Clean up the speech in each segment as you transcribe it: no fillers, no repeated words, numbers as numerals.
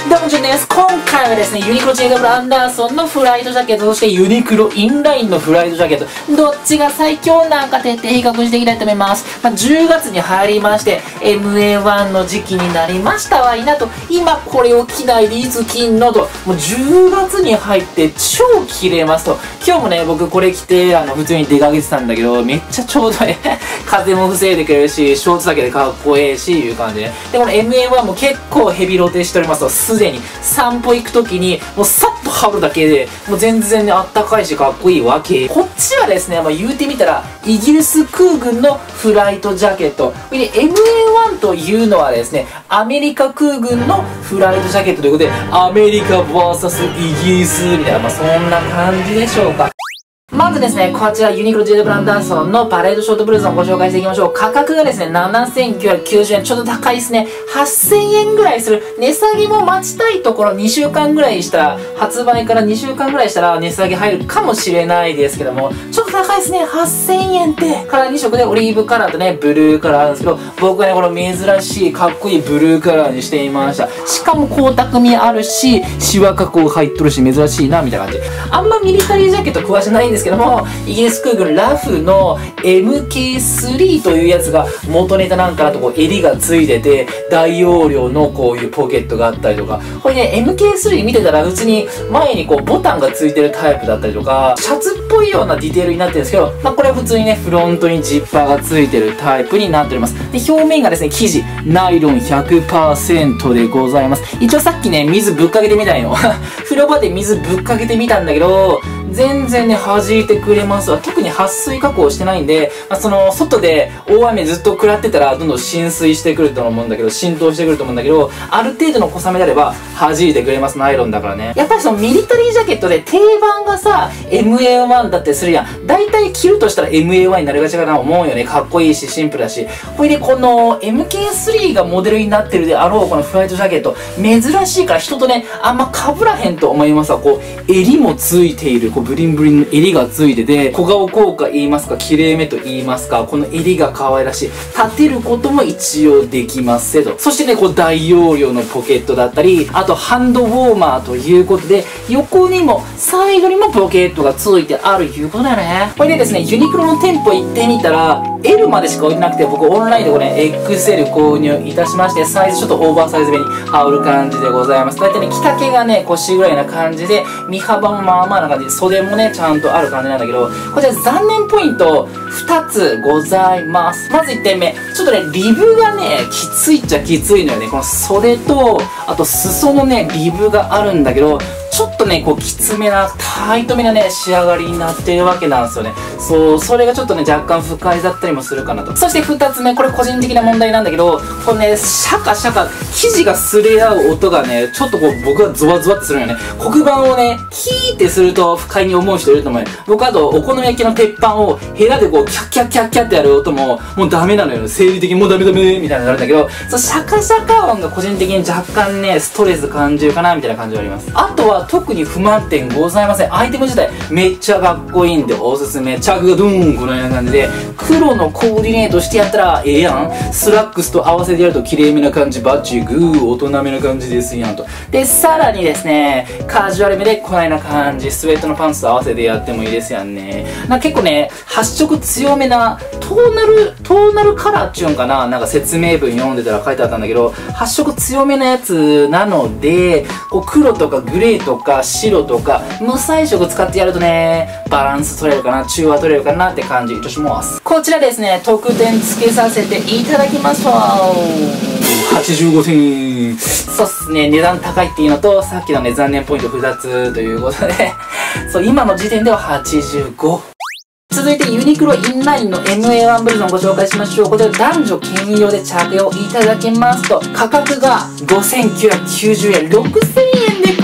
どうも、ジュンです。今回はですね、ユニクロ JW アンダーソンのフライトジャケット、そしてユニクロインラインのフライトジャケット、どっちが最強なんか徹底比較していきたいと思います。10月に入りまして、MA1 の時期になりましたわいなと、今これを着ないでいつ着んのと、もう10月に入って超着れますと。今日もね、僕これ着て、普通に出かけてたんだけど、めっちゃちょうどね、風も防いでくれるし、ショーツだけでかっこええし、いう感じでね。で、この MA1 も結構ヘビロテしておりますと、すでに散歩行くときに、もうさっと羽織るだけで、もう全然ね、あったかいしかっこいいわけ。こっちはですね、言うてみたら、イギリス空軍のフライトジャケット。で、MA1 というのはですね、アメリカ空軍のフライトジャケットということで、アメリカ VS イギリスみたいな、そんな感じでしょうか。まずですね、こちらユニクロ JW アンダーソンのパレードショートブルーズをご紹介していきましょう。価格がですね、7990円。ちょっと高いですね。8000円ぐらいする。値下げも待ちたいところ、2週間ぐらいしたら、発売から2週間ぐらいしたら値下げ入るかもしれないですけども、ちょっと高いですね。8000円って。カラー2色でオリーブカラーとね、ブルーカラーあるんですけど、僕はね、この珍しいかっこいいブルーカラーにしていました。しかも光沢味あるし、シワ加工入っとるし、珍しいな、みたいな感じ。あんまミリタリージャケット詳しないんですけども、イギリス空軍ラフの MK3 というやつが元ネタなんかだとこう襟がついてて大容量のこういうポケットがあったりとか、これね MK3 見てたら普通に前にこうボタンがついてるタイプだったりとか、シャツっぽいようなディテールになってるんですけど、これは普通にねフロントにジッパーがついてるタイプになっております。で、表面がですね生地ナイロン 100% でございます。一応さっきね水ぶっかけてみたんよ風呂場で水ぶっかけてみたんだけど、全然ね、弾いてくれますわ。特に撥水加工してないんで、外で大雨ずっと食らってたら、どんどん浸水してくると思うんだけど、浸透してくると思うんだけど、ある程度の小雨であれば、弾いてくれます。ナイロンだからね。やっぱりそのミリタリージャケットで定番がさ、MA1 だってするやん。大体着るとしたら MA1 になりがちかなと思うよね。かっこいいし、シンプルだし。これでこの MK3 がモデルになってるであろう、このフライトジャケット、珍しいから人とね、あんま被らへんと思いますわ。こう、襟もついている。ブリンブリンの襟がついてて、小顔効果言いますか、綺麗めと言いますか、この襟が可愛らしい。立てることも一応できますせと。そしてね、こう大容量のポケットだったり、あとハンドウォーマーということで、横にもサイドにもポケットがついてあるいうことだよね。これでですね、ユニクロの店舗行ってみたら、L までしか置いてなくて、僕オンラインでこれ XL 購入いたしまして、サイズちょっとオーバーサイズ目に羽織る感じでございます。だいたいね、着丈がね、腰ぐらいな感じで、身幅もまあまあな感じで、袖もね、ちゃんとある感じなんだけど、こちら残念ポイント2つございます。まず1点目。ちょっとね、リブがね、きついっちゃきついのよね。この袖と、あと裾のね、リブがあるんだけど、ちょっとね、こう、きつめな、タイトめなね、仕上がりになっているわけなんですよね。そう、それがちょっとね、若干不快だったりもするかなと。そして2つ目、これ個人的な問題なんだけど、このね、シャカシャカ、生地が擦れ合う音がね、ちょっとこう、僕はゾワゾワってするよね。黒板をね、キーってすると不快に思う人いると思うよ。僕あと、お好み焼きの鉄板をヘラでこう、キャッキャッキャッキャッってやる音も、もうダメなのよ。生理的にもうダメダメみたいになるんだけど、そう、シャカシャカ音が個人的に若干ね、ストレス感じるかな、みたいな感じがあります。あとは、特に不満点ございません。アイテム自体めっちゃかっこいいんでおすすめ。チャックがドーンこのような感じで、黒のコーディネートしてやったらええやん。スラックスと合わせてやると綺麗めな感じ、バッチグー、大人めな感じですやんと。で、さらにですね、カジュアルめでこないな感じ、スウェットのパンツと合わせてやってもいいですやんね。結構ね、発色強めな、トーナルカラーっちゅうんかな、説明文読んでたら書いてあったんだけど、発色強めなやつなので、こう黒とかグレーとか白とか無彩色使ってやるとね、バランス取れるかな、中和取れるかなって感じいたします。こちらですね、特典付けさせていただきますわ。85点。そうっすね、値段高いっていうのと、さっきのね、残念ポイント2つということで、そう、今の時点では85。続いてユニクロインラインの MA1 ブルゾンをご紹介しましょう。こちら男女兼用で着用いただけますと、価格が5990円、6000円で買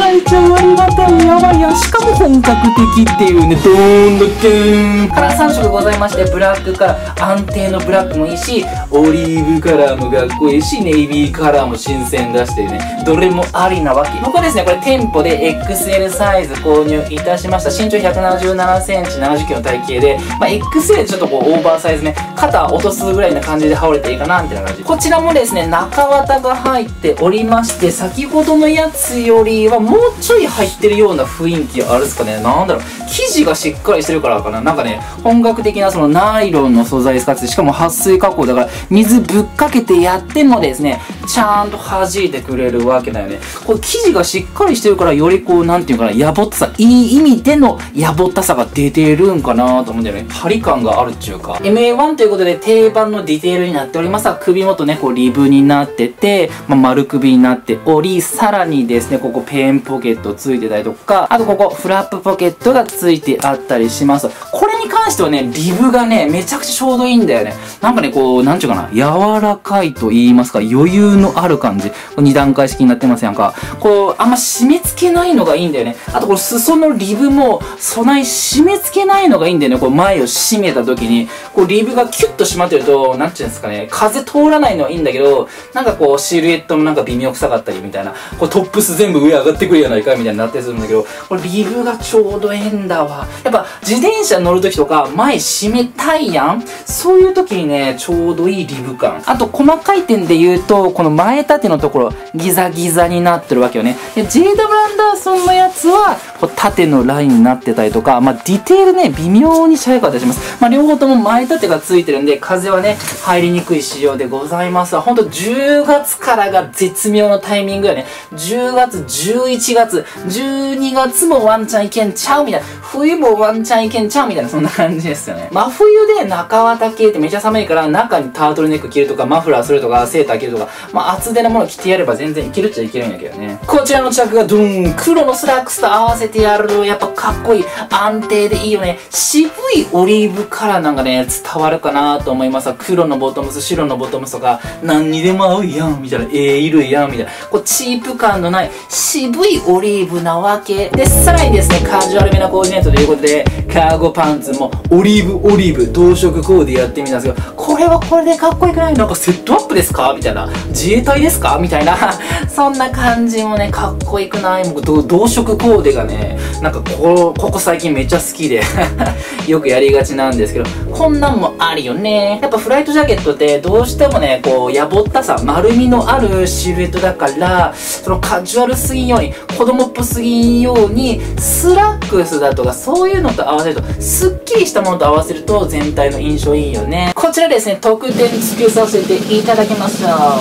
いちゃありがたい。やばいやん。しかも本格的っていうね、ドーンドッケン。カラー3色ございまして、ブラックカラー、安定のブラックもいいし、オリーブカラーもかっこいいし、ネイビーカラーも新鮮出してね、どれもありなわけ。僕はですね、これ店舗で XL サイズ購入いたしました。身長177センチ、70キロの体型で、XL ちょっとこうオーバーサイズね、肩落とすぐらいな感じで羽織れていいかな、みたいな感じ。こちらもですね、中綿が入っておりまして、先ほどのやつよりはもうちょい入ってるような雰囲気あるっすかね。なんだろう。生地がしっかりしてるからかな。なんかね、本格的なそのナイロンの素材使って、しかも撥水加工だから、水ぶっかけてやってもですね、ちゃんと弾いてくれるわけだよね。これ生地がしっかりしてるから、よりこう、なんていうかな、やぼったさ、いい意味でのやぼったさが出てるんかなと思うんだよね。張り感があるっちゅうか。MA1 ということで定番のディテールになっておりますが、首元ね、こうリブになってて、丸首になっており、さらにですね、ここペンポケットついてたりとか、あとここフラップポケットがついてあったりします。これに関してはね、リブがね、めちゃくちゃちょうどいいんだよね。なんかね、こう、なんちゅうかな、柔らかいと言いますか、余裕のある感じ。2段階式になってますやんか。こう、あんま締め付けないのがいいんだよね。あとこの裾のリブも、そない締め付けないのがいいんだよね。こう前を締めた時に、こうリブがキュッと締まってると、なんちゅうんですかね、風通らないのはいいんだけど、なんかこう、シルエットもなんか微妙臭かったりみたいな、こうトップス全部上上がってくるやないかみたいになったりするんだけど、これリブがちょうどええんだわ。やっぱ自転車乗る時とか、前締めたいやん。そういう時にね、ちょうどいいリブ感。あと細かい点で言うと、この前立てのところ、ギザギザになってるわけよね。で、JW アンダーソンのやつは、こう縦のラインになってたりとか、ディテールね、微妙にしゃやかったりします。両方とも前立てがついてるんで、風はね、入りにくい仕様でございますわ。ほんと10月からが絶妙のタイミングやね。10月、11月、12月もワンチャンいけんちゃうみたいな。冬もワンチャンいけんちゃうみたいな、そんな感じですよね。真冬で中綿系ってめっちゃ寒いから、中にタートルネック着るとか、マフラーするとか、セーター着るとか、厚手なもの着てやれば全然いけるっちゃいけるんやけどね。こちらの着がドーン、黒のスラックスと合わせてやると、やっぱかっこいい。安定でいいよね。渋いオリーブカラーなんかね、伝わるかなと思います。黒のボトムス、白のボトムスとか、何にでも合うやん、みたいな。色やん、みたいな。こう、チープ感のない渋いオリーブなわけ。で、さらにですね、カジュアルめなコーディネートということで、カーゴパンツもオリーブ、同色コーデやってみたんですけど、これはこれでかっこよくない？なんかセットアップですかみたいな。自衛隊ですかみたいな。そんな感じもね、かっこよくない？もう同色コーデがね、なんかここ最近めっちゃ好きで、よくやりがちなんですけど、こんなんもあるよね。やっぱフライトジャケットってどうしてもね、こう、やぼったさ、丸みのあるシルエットだから、そのカジュアルすぎんように、子供っぽすぎんように、スラックスだとかそういうのと合わせると、すっきりしたものと合わせると全体の印象いいよね。こちらですね、特典付けさせていただきました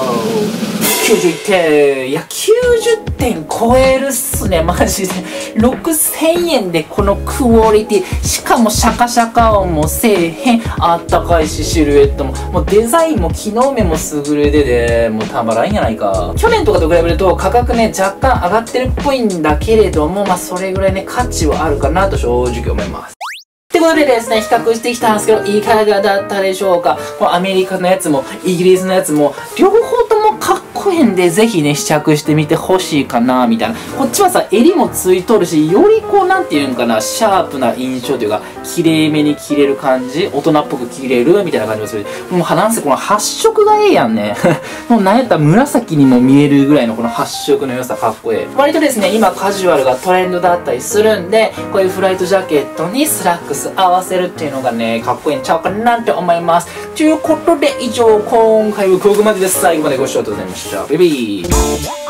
。91点。いや、90点超えるっすね、マジで。6000円でこのクオリティ。しかもシャカシャカ音もせえへん。あったかいし、シルエットも。もうデザインも機能面も優れてて、もうたまらんやないか。去年とかと比べると価格ね、若干上がってるっぽいんだけれども、それぐらいね、価値はあるかなと正直思います。ということでですね、比較してきたんですけど、いかがだったでしょうか。このアメリカのやつも、イギリスのやつも、両方ともかっこいいんで、ぜひね、試着してみてほしいかな、みたいな。こっちはさ、襟もついとるし、よりこう、なんていうんかな、シャープな印象というか、綺麗めに着れる感じ、大人っぽく着れる、みたいな感じがする。もう、なんせこの発色がええやんね。もう、なんやったら紫にも見えるぐらいのこの発色の良さかっこええ。割とですね、今カジュアルがトレンドだったりするんで、こういうフライトジャケットにスラックス合わせるっていうのがね、かっこいいんちゃうかなって思います。ということで、以上、今回はここまでです。最後までご視聴ありがとうございました。バイバイ。